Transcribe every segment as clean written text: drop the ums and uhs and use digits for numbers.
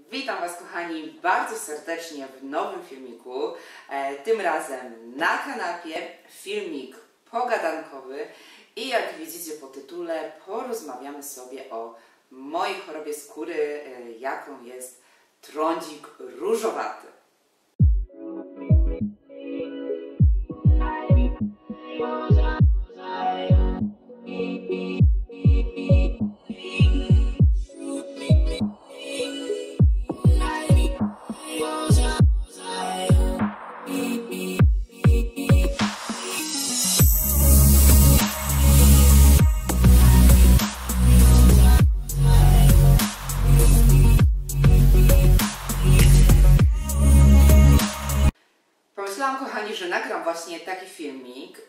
Witam Was, kochani, bardzo serdecznie w nowym filmiku. Tym razem na kanapie filmik pogadankowy i jak widzicie po tytule, porozmawiamy sobie o mojej chorobie skóry, jaką jest trądzik różowaty. Pomyślałam, kochani, że nagram właśnie taki filmik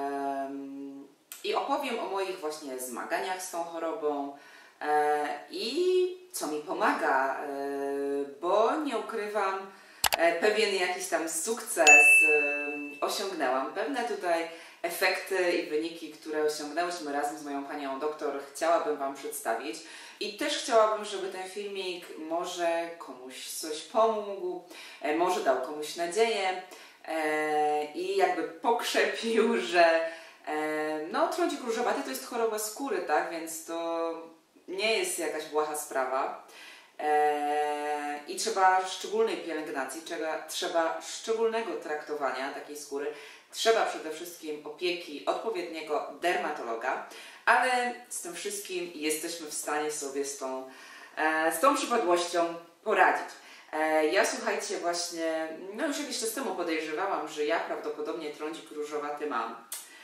i opowiem o moich właśnie zmaganiach z tą chorobą i co mi pomaga, bo nie ukrywam, pewien jakiś tam sukces osiągnęłam. Pewne tutaj efekty i wyniki, które osiągnęłyśmy razem z moją panią doktor, chciałabym Wam przedstawić. I też chciałabym, żeby ten filmik może komuś coś pomógł, może dał komuś nadzieję i jakby pokrzepił, że no, trądzik różowaty to jest choroba skóry, tak? Więc to nie jest jakaś błaha sprawa. I trzeba szczególnej pielęgnacji, trzeba szczególnego traktowania takiej skóry. Trzeba przede wszystkim opieki odpowiedniego dermatologa, ale z tym wszystkim jesteśmy w stanie sobie z tą przypadłością poradzić. Ja, słuchajcie, właśnie, no już jakiś czas temu podejrzewałam, że ja prawdopodobnie trądzik różowaty mam.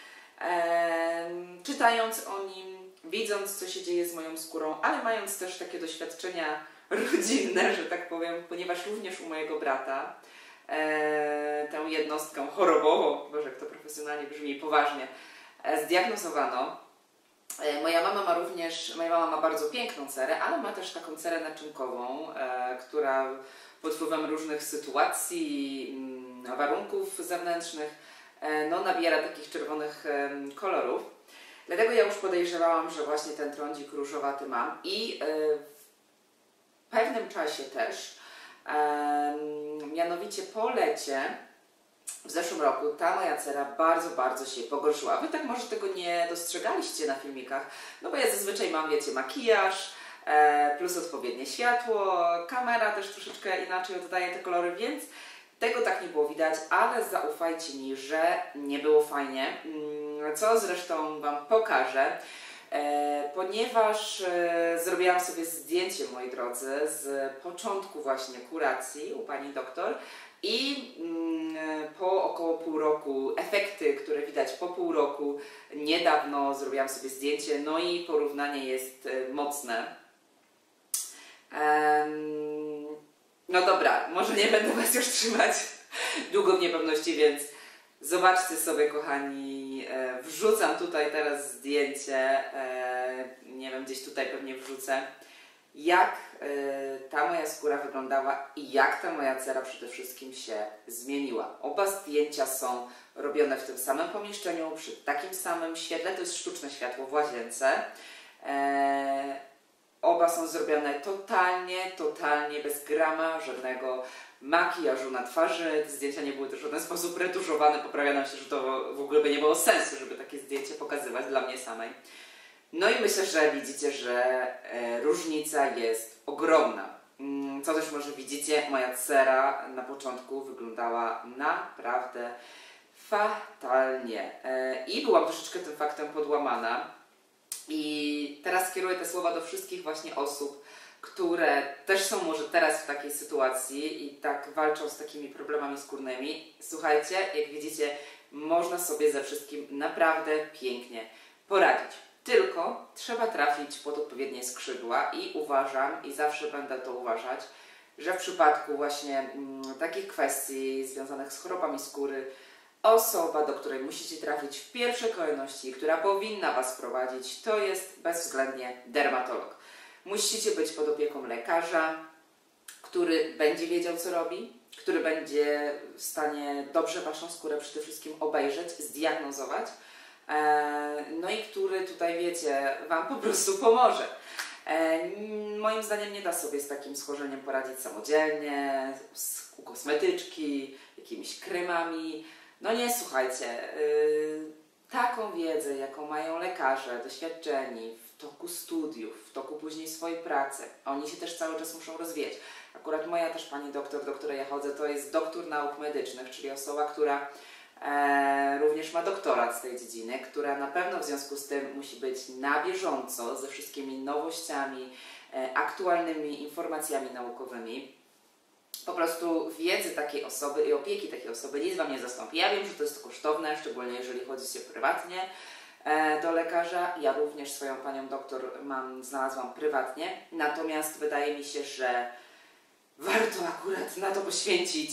Czytając o nim, widząc, co się dzieje z moją skórą, ale mając też takie doświadczenia rodzinne, że tak powiem, ponieważ również u mojego brata tę jednostkę chorobową, boże, jak to profesjonalnie brzmi, poważnie, zdiagnozowano. Moja mama ma bardzo piękną cerę, ale ma też taką cerę naczynkową, która pod wpływem różnych sytuacji, warunków zewnętrznych, no, nabiera takich czerwonych kolorów. Dlatego ja już podejrzewałam, że właśnie ten trądzik różowaty mam i w pewnym czasie też, mianowicie po lecie, w zeszłym roku ta moja cera bardzo się pogorszyła. Wy tak może tego nie dostrzegaliście na filmikach, no bo ja zazwyczaj mam, wiecie, makijaż, plus odpowiednie światło, kamera też troszeczkę inaczej oddaje te kolory, więc tego tak nie było widać, ale zaufajcie mi, że nie było fajnie, co zresztą Wam pokażę, ponieważ zrobiłam sobie zdjęcie, moi drodzy, z początku właśnie kuracji u pani doktor i po około pół roku, efekty, które widać po pół roku, niedawno zrobiłam sobie zdjęcie, no i porównanie jest mocne. No dobra, może nie będę Was już trzymać długo w niepewności, więc zobaczcie sobie, kochani, wrzucam tutaj teraz zdjęcie, nie wiem, gdzieś tutaj pewnie wrzucę, jak ta moja skóra wyglądała i jak ta moja cera przede wszystkim się zmieniła. Oba zdjęcia są robione w tym samym pomieszczeniu, przy takim samym świetle, to jest sztuczne światło w łazience. Oba są zrobione totalnie bez grama żadnego makijażu na twarzy. Te zdjęcia nie były też w żaden sposób retuszowane. Poprawiam się, że to w ogóle by nie było sensu, żeby takie zdjęcie pokazywać dla mnie samej. No i myślę, że widzicie, że różnica jest ogromna. Co też może widzicie, moja cera na początku wyglądała naprawdę fatalnie. I byłam troszeczkę tym faktem podłamana. I teraz kieruję te słowa do wszystkich właśnie osób, które też są może teraz w takiej sytuacji i tak walczą z takimi problemami skórnymi. Słuchajcie, jak widzicie, można sobie ze wszystkim naprawdę pięknie poradzić. Tylko trzeba trafić pod odpowiednie skrzydła i uważam, i zawsze będę to uważać, że w przypadku właśnie takich kwestii związanych z chorobami skóry, osoba, do której musicie trafić w pierwszej kolejności, która powinna Was prowadzić, to jest bezwzględnie dermatolog. Musicie być pod opieką lekarza, który będzie wiedział, co robi, który będzie w stanie dobrze Waszą skórę przede wszystkim obejrzeć, zdiagnozować, no i który tutaj, wiecie, Wam po prostu pomoże. Moim zdaniem nie da sobie z takim schorzeniem poradzić samodzielnie, u kosmetyczki, jakimiś kremami. No nie, słuchajcie, taką wiedzę, jaką mają lekarze doświadczeni w toku studiów, w toku później swojej pracy, oni się też cały czas muszą rozwijać. Akurat moja też pani doktor, do której ja chodzę, to jest doktor nauk medycznych, czyli osoba, która również ma doktorat z tej dziedziny, która na pewno w związku z tym musi być na bieżąco ze wszystkimi nowościami, aktualnymi informacjami naukowymi. Po prostu wiedzy takiej osoby i opieki takiej osoby nic Wam nie zastąpi. Ja wiem, że to jest kosztowne, szczególnie jeżeli chodzi się prywatnie do lekarza. Ja również swoją panią doktor znalazłam prywatnie, natomiast wydaje mi się, że warto akurat na to poświęcić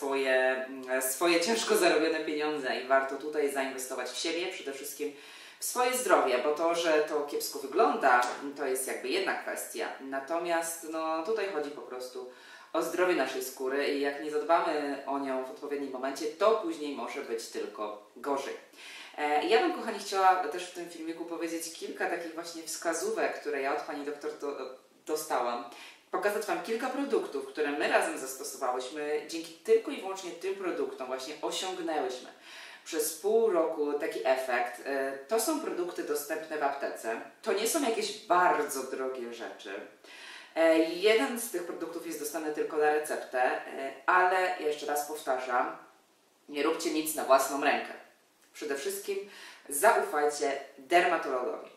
swoje ciężko zarobione pieniądze i warto tutaj zainwestować w siebie, przede wszystkim w swoje zdrowie, bo to, że to kiepsko wygląda, to jest jakby jedna kwestia. Natomiast no, tutaj chodzi po prostu o zdrowie naszej skóry i jak nie zadbamy o nią w odpowiednim momencie, to później może być tylko gorzej. Ja bym, kochani, chciała też w tym filmiku powiedzieć kilka takich właśnie wskazówek, które ja od pani doktor dostałam. Pokazać Wam kilka produktów, które my razem zastosowałyśmy. Dzięki tylko i wyłącznie tym produktom właśnie osiągnęłyśmy przez pół roku taki efekt. To są produkty dostępne w aptece. To nie są jakieś bardzo drogie rzeczy. Jeden z tych produktów jest dostępny tylko na receptę, ale ja jeszcze raz powtarzam, nie róbcie nic na własną rękę. Przede wszystkim zaufajcie dermatologowi.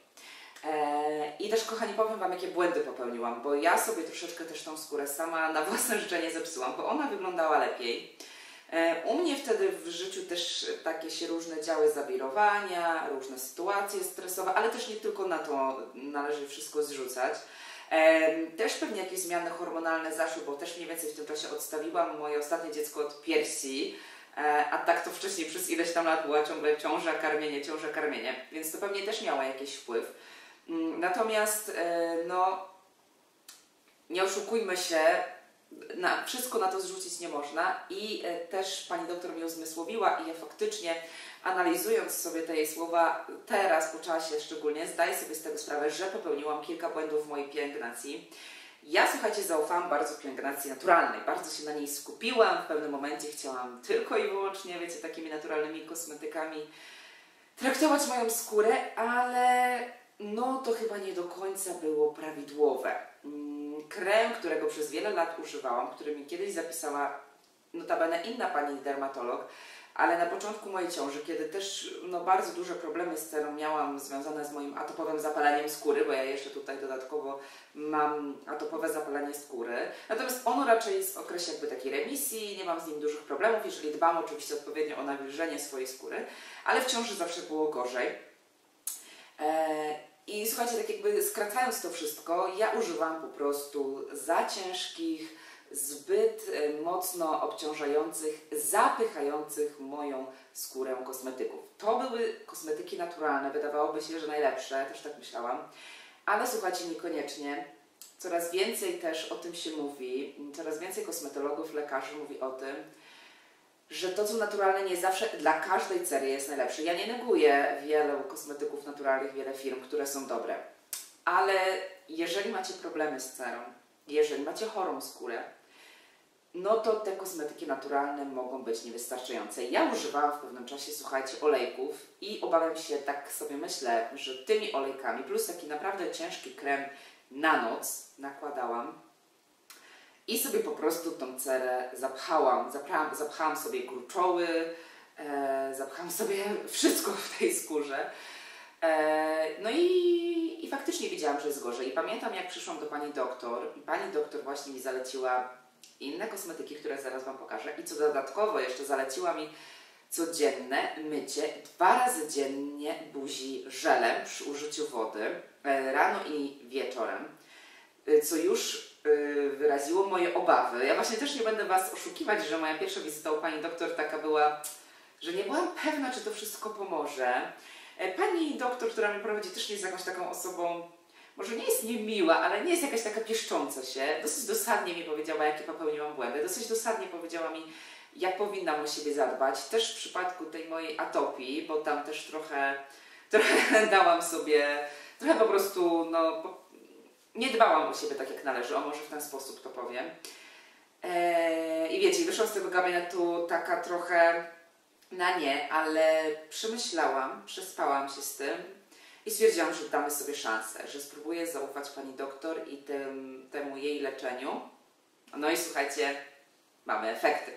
I też, kochani, powiem Wam, jakie błędy popełniłam, bo ja sobie troszeczkę też tą skórę sama na własne życzenie zepsułam, bo ona wyglądała lepiej. U mnie wtedy w życiu też takie się różne działy zawirowania, różne sytuacje stresowe, ale też nie tylko na to należy wszystko zrzucać. Też pewnie jakieś zmiany hormonalne zaszły, bo też mniej więcej w tym czasie odstawiłam moje ostatnie dziecko od piersi, a tak to wcześniej przez ileś tam lat była ciągle ciąża, karmienie, więc to pewnie też miało jakiś wpływ. Natomiast no, nie oszukujmy się, wszystko na to zrzucić nie można i też pani doktor mi uzmysłowiła i ja faktycznie, analizując sobie te jej słowa teraz po czasie szczególnie, zdaję sobie z tego sprawę, że popełniłam kilka błędów w mojej pielęgnacji. Ja, słuchajcie, zaufałam bardzo pielęgnacji naturalnej, bardzo się na niej skupiłam, w pewnym momencie chciałam tylko i wyłącznie, wiecie, takimi naturalnymi kosmetykami traktować moją skórę, ale no to chyba nie do końca było prawidłowe. Krem, którego przez wiele lat używałam, który mi kiedyś zapisała notabene inna pani dermatolog, ale na początku mojej ciąży, kiedy też no, bardzo duże problemy z cerą miałam związane z moim atopowym zapaleniem skóry, bo ja jeszcze tutaj dodatkowo mam atopowe zapalenie skóry. Natomiast ono raczej jest w okresie jakby takiej remisji, nie mam z nim dużych problemów, jeżeli dbam oczywiście odpowiednio o nawilżenie swojej skóry, ale w ciąży zawsze było gorzej. I słuchajcie, tak jakby skracając to wszystko, ja używam po prostu za ciężkich, zbyt mocno obciążających, zapychających moją skórę kosmetyków. To były kosmetyki naturalne, wydawałoby się, że najlepsze, też tak myślałam, ale słuchajcie, niekoniecznie. Coraz więcej też o tym się mówi, coraz więcej kosmetologów, lekarzy mówi o tym, że to, co naturalne, nie zawsze dla każdej cery jest najlepsze. Ja nie neguję wielu kosmetyków naturalnych, wiele firm, które są dobre, ale jeżeli macie problemy z cerą, jeżeli macie chorą skórę, no to te kosmetyki naturalne mogą być niewystarczające. Ja używałam w pewnym czasie, słuchajcie, olejków i obawiam się, tak sobie myślę, że tymi olejkami plus taki naprawdę ciężki krem na noc nakładałam i sobie po prostu tą cerę zapchałam sobie gruczoły, zapchałam sobie wszystko w tej skórze. No i faktycznie widziałam, że jest gorzej. I pamiętam, jak przyszłam do pani doktor i pani doktor właśnie mi zaleciła inne kosmetyki, które zaraz Wam pokażę i co dodatkowo jeszcze zaleciła mi codzienne mycie 2 razy dziennie buzi żelem przy użyciu wody rano i wieczorem, co już wyraziło moje obawy. Ja właśnie też nie będę Was oszukiwać, że moja pierwsza wizyta u pani doktor taka była, że nie byłam pewna, czy to wszystko pomoże. Pani doktor, która mnie prowadzi, też nie jest jakąś taką osobą, może nie jest niemiła, ale nie jest jakaś taka pieszcząca się. Dosyć dosadnie mi powiedziała, jakie popełniłam błędy. Dosyć dosadnie powiedziała mi, jak powinnam o siebie zadbać. Też w przypadku tej mojej atopii, bo tam też trochę dałam sobie, trochę po prostu, no, nie dbałam o siebie tak jak należy, o może w ten sposób to powiem. I wiecie, wyszłam z tego gabinetu taka trochę na nie, ale przemyślałam, przespałam się z tym i stwierdziłam, że damy sobie szansę, że spróbuję zaufać pani doktor i temu jej leczeniu. No i słuchajcie, mamy efekty.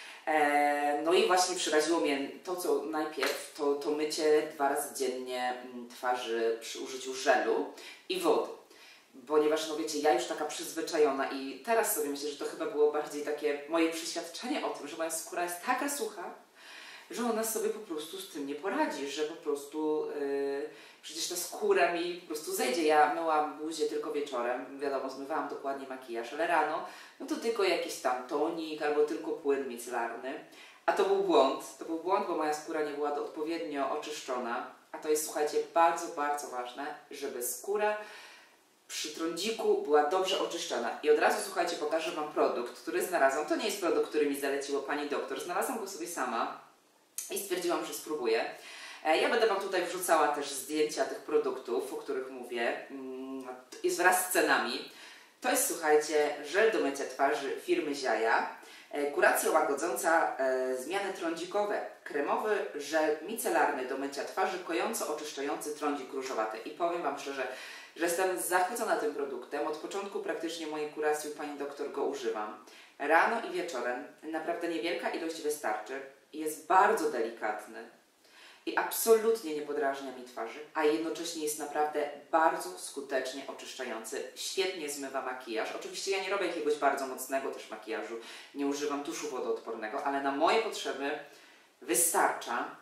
No i właśnie przeraziło mnie to, co najpierw, to mycie 2 razy dziennie twarzy przy użyciu żelu i wody. Ponieważ, no wiecie, ja już taka przyzwyczajona i teraz sobie myślę, że to chyba było bardziej takie moje przeświadczenie o tym, że moja skóra jest taka sucha, że ona sobie po prostu z tym nie poradzi, że po prostu przecież ta skóra mi po prostu zejdzie. Ja myłam buzię tylko wieczorem, wiadomo, zmywałam dokładnie makijaż, ale rano no to tylko jakiś tam tonik albo tylko płyn micelarny. A to był błąd, bo moja skóra nie była odpowiednio oczyszczona. A to jest, słuchajcie, bardzo, bardzo ważne, żeby skóra przy trądziku była dobrze oczyszczona. I od razu, słuchajcie, pokażę Wam produkt, który znalazłam. To nie jest produkt, który mi zaleciła pani doktor. Znalazłam go sobie sama i stwierdziłam, że spróbuję. Ja będę Wam tutaj wrzucała też zdjęcia tych produktów, o których mówię, wraz z cenami. To jest, słuchajcie, żel do mycia twarzy firmy Ziaja. Kuracja łagodząca zmiany trądzikowe. Kremowy żel micelarny do mycia twarzy, kojąco oczyszczający trądzik różowaty. I powiem Wam szczerze, że jestem zachwycona tym produktem. Od początku praktycznie mojej kuracji u pani doktor go używam. Rano i wieczorem naprawdę niewielka ilość wystarczy. Jest bardzo delikatny i absolutnie nie podrażnia mi twarzy, a jednocześnie jest naprawdę bardzo skutecznie oczyszczający. Świetnie zmywa makijaż. Oczywiście ja nie robię jakiegoś bardzo mocnego też makijażu, nie używam tuszu wodoodpornego, ale na moje potrzeby wystarcza.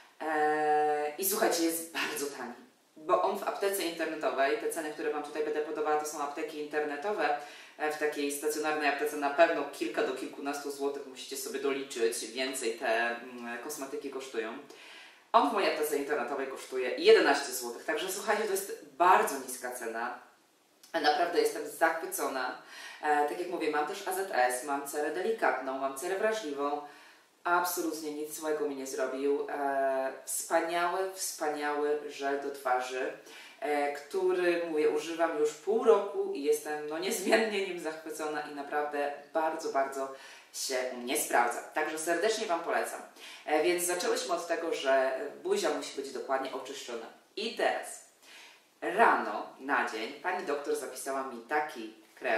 I słuchajcie, jest bardzo tani, bo on w aptece internetowej, te ceny, które Wam tutaj będę podawała, to są apteki internetowe. W takiej stacjonarnej aptece na pewno kilka do kilkunastu złotych musicie sobie doliczyć, więcej te kosmetyki kosztują. On w mojej aptece internetowej kosztuje 11 zł, także słuchajcie, to jest bardzo niska cena. Naprawdę jestem zachwycona. Tak jak mówię, mam też AZS, mam cerę delikatną, mam cerę wrażliwą. Absolutnie nic złego mi nie zrobił. Wspaniały żel do twarzy, który, mówię, używam już pół roku i jestem no, niezmiernie nim zachwycona i naprawdę bardzo, bardzo się u mnie sprawdza. Także serdecznie Wam polecam. Więc zaczęłyśmy od tego, że buzia musi być dokładnie oczyszczona. I teraz rano na dzień pani doktor zapisała mi taki krem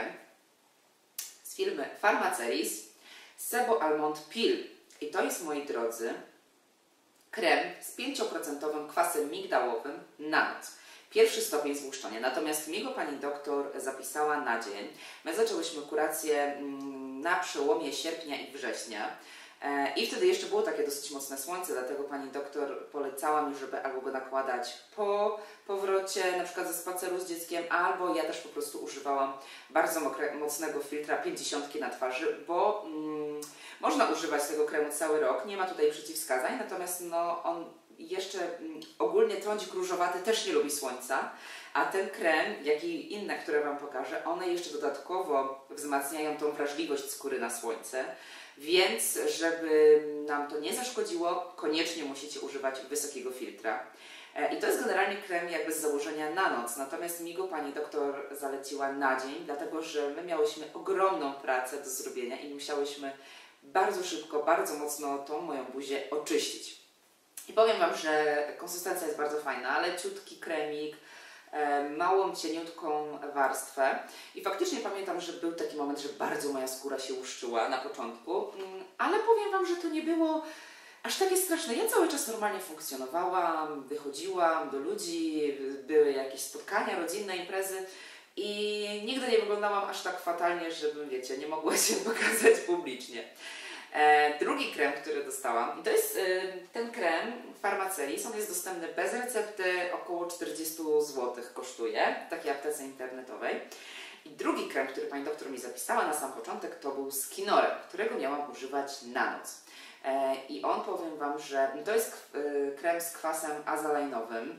z firmy Pharmaceris Sebo Almond Peel. I to jest, moi drodzy, krem z 5% kwasem migdałowym na noc. 1. stopień złuszczenia. Natomiast mi go pani doktor zapisała na dzień. My zaczęłyśmy kurację na przełomie sierpnia i września. I wtedy jeszcze było takie dosyć mocne słońce, dlatego pani doktor polecała mi, żeby albo go nakładać po powrocie, na przykład ze spaceru z dzieckiem, albo ja też po prostu używałam bardzo mocnego filtra 50 na twarzy, bo można używać tego kremu cały rok, nie ma tutaj przeciwwskazań, natomiast no, on jeszcze ogólnie trądzik różowaty też nie lubi słońca, a ten krem, jak i inne, które Wam pokażę, one jeszcze dodatkowo wzmacniają tą wrażliwość skóry na słońce. Więc, żeby nam to nie zaszkodziło, koniecznie musicie używać wysokiego filtra. I to jest generalnie krem jakby z założenia na noc, natomiast mi go pani doktor zaleciła na dzień, dlatego że my miałyśmy ogromną pracę do zrobienia i musiałyśmy bardzo szybko, bardzo mocno tą moją buzię oczyścić. I powiem Wam, że konsystencja jest bardzo fajna, ale ciutki kremik, małą, cieniutką warstwę i faktycznie pamiętam, że był taki moment, że bardzo moja skóra się łuszczyła na początku, ale powiem Wam, że to nie było aż takie straszne. Ja cały czas normalnie funkcjonowałam, wychodziłam do ludzi, były jakieś spotkania, rodzinne imprezy i nigdy nie wyglądałam aż tak fatalnie, żebym, wiecie, nie mogła się pokazać publicznie. Drugi krem, który dostałam, i to jest ten krem Pharmaceris, on jest dostępny bez recepty, około 40 zł kosztuje w takiej aptece internetowej. I drugi krem, który pani doktor mi zapisała na sam początek, to był z kinorem, którego miałam używać na noc. I on, powiem Wam, że to jest krem z kwasem azalejnowym.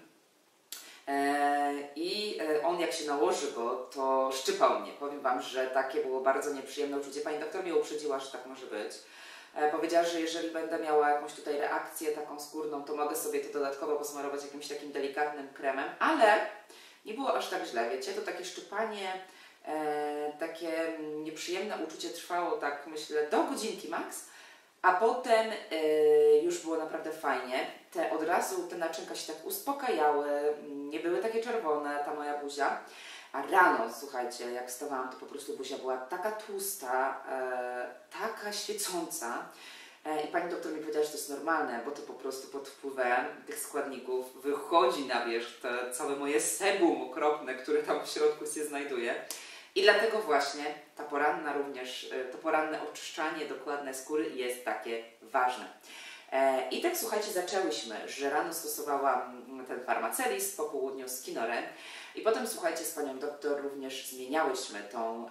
I on jak się nałoży go, to szczypał mnie. Powiem Wam, że takie było bardzo nieprzyjemne uczucie. Pani doktor mnie uprzedziła, że tak może być. Powiedziała, że jeżeli będę miała jakąś tutaj reakcję taką skórną, to mogę sobie to dodatkowo posmarować jakimś takim delikatnym kremem, ale nie było aż tak źle, wiecie, to takie szczypanie, takie nieprzyjemne uczucie trwało tak myślę do godzinki max, a potem już było naprawdę fajnie. Od razu te naczynka się tak uspokajały, nie były takie czerwone, ta moja buzia. A rano, słuchajcie, jak wstawałam, to po prostu buzia była taka tłusta, taka świecąca. I pani doktor mi powiedziała, że to jest normalne, bo to po prostu pod wpływem tych składników wychodzi na wierzch te całe moje sebum okropne, które tam w środku się znajduje. I dlatego właśnie ta poranna również, to poranne oczyszczanie dokładne skóry jest takie ważne. I tak słuchajcie, zaczęłyśmy, że rano stosowałam ten Pharmacelis, po południu Skinoren i potem słuchajcie, z panią doktor również zmieniałyśmy tą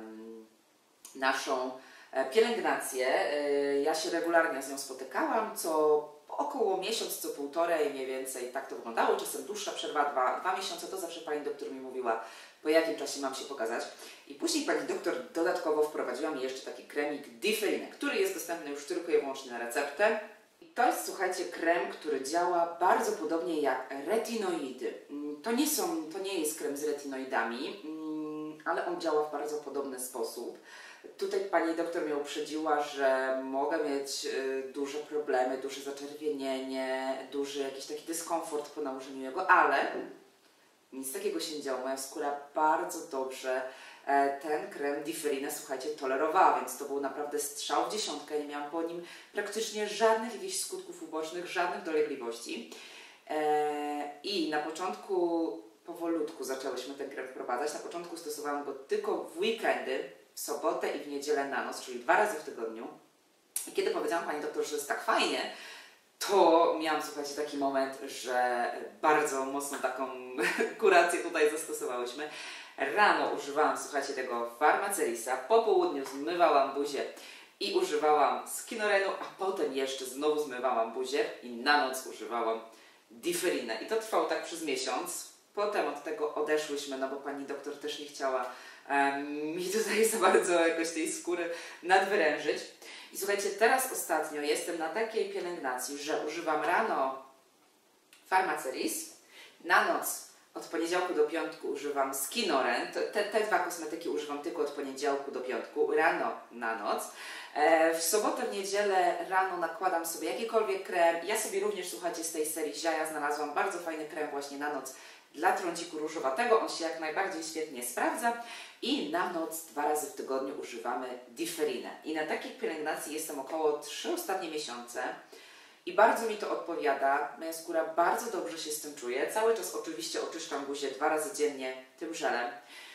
naszą pielęgnację. Ja się regularnie z nią spotykałam, co około miesiąc, co półtorej mniej więcej tak to wyglądało, czasem dłuższa przerwa, dwa miesiące, to zawsze pani doktor mi mówiła, po jakim czasie mam się pokazać. I później pani doktor dodatkowo wprowadziła mi jeszcze taki kremik Differine, który jest dostępny już tylko i wyłącznie na receptę. I to jest, słuchajcie, krem, który działa bardzo podobnie jak retinoidy. To nie jest krem z retinoidami, ale on działa w bardzo podobny sposób. Tutaj pani doktor mnie uprzedziła, że mogę mieć duże problemy, duże zaczerwienienie, duży jakiś taki dyskomfort po nałożeniu jego, ale nic takiego się nie działo. Moja skóra bardzo dobrze ten krem Differine, słuchajcie, tolerowała, więc to był naprawdę strzał w dziesiątkę. Nie miałam po nim praktycznie żadnych jakichś skutków ubocznych, żadnych dolegliwości. I na początku powolutku zaczęłyśmy ten krem wprowadzać. Na początku stosowałam go tylko w weekendy, w sobotę i w niedzielę na noc, czyli 2 razy w tygodniu. I kiedy powiedziałam pani doktor, że jest tak fajnie, to miałam, słuchajcie, taki moment, że bardzo mocno taką kurację tutaj zastosowałyśmy. Rano używałam, słuchajcie, tego Pharmacelisa, po południu zmywałam buzię i używałam Skinorenu, a potem jeszcze znowu zmywałam buzię i na noc używałam Differine. I to trwało tak przez miesiąc. Potem od tego odeszłyśmy, no bo pani doktor też nie chciała mi tutaj za bardzo jakoś tej skóry nadwyrężyć. I słuchajcie, teraz ostatnio jestem na takiej pielęgnacji, że używam rano Pharmacelis, na noc od poniedziałku do piątku używam Skinoren. Te dwa kosmetyki używam tylko od poniedziałku do piątku, rano na noc. W sobotę, w niedzielę rano nakładam sobie jakikolwiek krem. Ja sobie również, słuchajcie, z tej serii Ziaja znalazłam bardzo fajny krem właśnie na noc dla trądziku różowatego. On się jak najbardziej świetnie sprawdza. I na noc 2 razy w tygodniu używamy Differine. I na takiej pielęgnacji jestem około 3 ostatnie miesiące. I bardzo mi to odpowiada. Moja skóra bardzo dobrze się z tym czuje. Cały czas oczywiście oczyszczam buzię 2 razy dziennie tym żelem.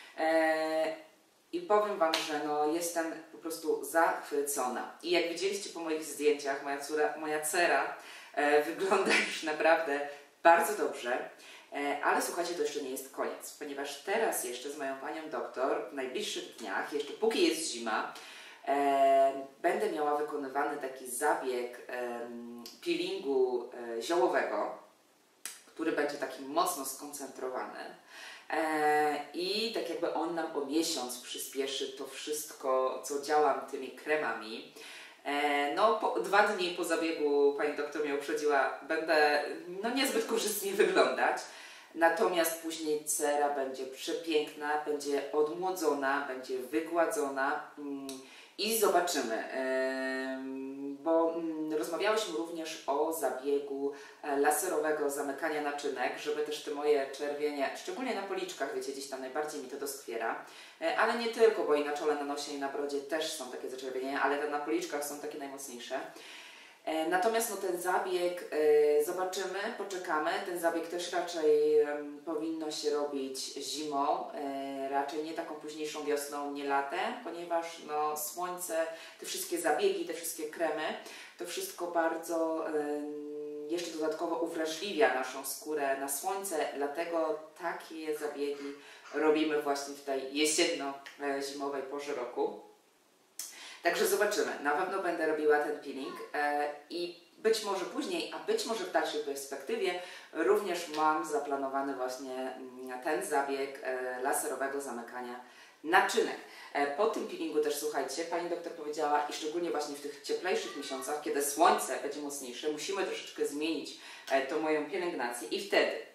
I powiem wam, że no, jestem po prostu zachwycona. I jak widzieliście po moich zdjęciach, moja cera wygląda już naprawdę bardzo dobrze. Ale słuchajcie, to jeszcze nie jest koniec, ponieważ teraz jeszcze z moją panią doktor w najbliższych dniach, jeszcze póki jest zima, będę miała wykonywany taki zabieg peelingu ziołowego, który będzie taki mocno skoncentrowany. I tak jakby on nam o miesiąc przyspieszy to wszystko, co działam tymi kremami. No, 2 dni po zabiegu pani doktor mnie uprzedziła, będę no, niezbyt korzystnie wyglądać. Natomiast później cera będzie przepiękna, będzie odmłodzona, będzie wygładzona i zobaczymy. Bo rozmawiałyśmy również o zabiegu laserowego zamykania naczynek, żeby też te moje czerwienie, szczególnie na policzkach, wiecie, gdzieś tam najbardziej mi to doskwiera, ale nie tylko, bo i na czole, na nosie i na brodzie też są takie zaczerwienienia, ale te na policzkach są takie najmocniejsze. Natomiast no, ten zabieg zobaczymy, poczekamy. Ten zabieg też raczej powinno się robić zimą, raczej nie taką późniejszą wiosną, nie latem, ponieważ no, słońce, te wszystkie zabiegi, te wszystkie kremy, to wszystko bardzo jeszcze dodatkowo uwrażliwia naszą skórę na słońce, dlatego takie zabiegi robimy właśnie w tej jesienno-zimowej porze roku. Także zobaczymy. Na pewno będę robiła ten peeling i być może później, a być może w dalszej perspektywie również mam zaplanowany właśnie ten zabieg laserowego zamykania naczynek. Po tym peelingu też, słuchajcie, pani doktor powiedziała, i szczególnie właśnie w tych cieplejszych miesiącach, kiedy słońce będzie mocniejsze, musimy troszeczkę zmienić tą moją pielęgnację i wtedy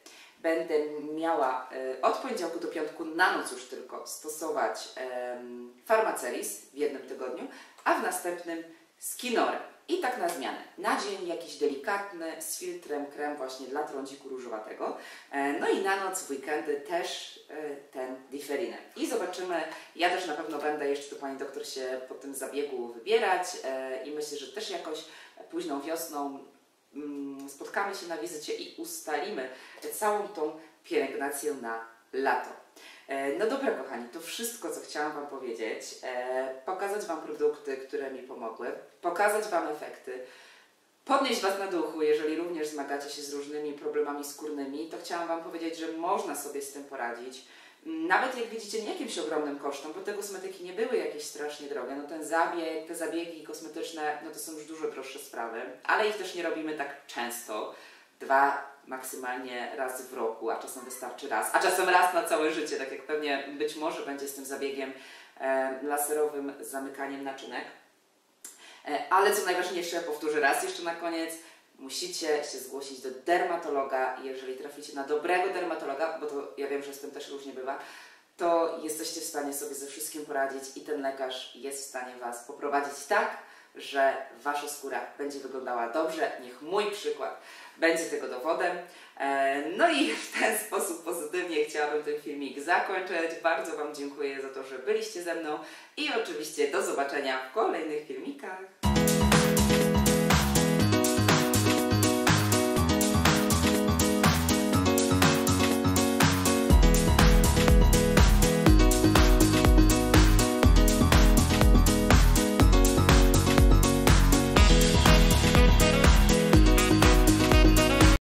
będę miała od poniedziałku do piątku na noc już tylko stosować Pharmacelis w jednym tygodniu, a w następnym Skinorę. I tak na zmianę. Na dzień jakiś delikatny z filtrem krem właśnie dla trądziku różowatego. No i na noc w weekendy też ten Differine. I zobaczymy, ja też na pewno będę jeszcze do pani doktor się po tym zabiegu wybierać i myślę, że też jakoś późną wiosną spotkamy się na wizycie i ustalimy całą tą pielęgnację na lato. No dobra kochani, to wszystko co chciałam Wam powiedzieć, pokazać Wam produkty, które mi pomogły, pokazać Wam efekty, podnieść Was na duchu, jeżeli również zmagacie się z różnymi problemami skórnymi, to chciałam Wam powiedzieć, że można sobie z tym poradzić. Nawet jak widzicie, nie jakimś ogromnym kosztem, bo te kosmetyki nie były jakieś strasznie drogie. No ten zabieg, te zabiegi kosmetyczne, no to są już dużo droższe sprawy, ale ich też nie robimy tak często. 2, maksymalnie raz w roku, a czasem wystarczy raz, a czasem raz na całe życie, tak jak pewnie być może będzie z tym zabiegiem laserowym zamykaniem naczynek. Ale co najważniejsze, powtórzę raz jeszcze na koniec, musicie się zgłosić do dermatologa. Jeżeli traficie na dobrego dermatologa, bo to ja wiem, że z tym też różnie bywa, to jesteście w stanie sobie ze wszystkim poradzić i ten lekarz jest w stanie Was poprowadzić tak, że Wasza skóra będzie wyglądała dobrze. Niech mój przykład będzie tego dowodem. No i w ten sposób pozytywnie chciałabym ten filmik zakończyć. Bardzo Wam dziękuję za to, że byliście ze mną i oczywiście do zobaczenia w kolejnych filmikach.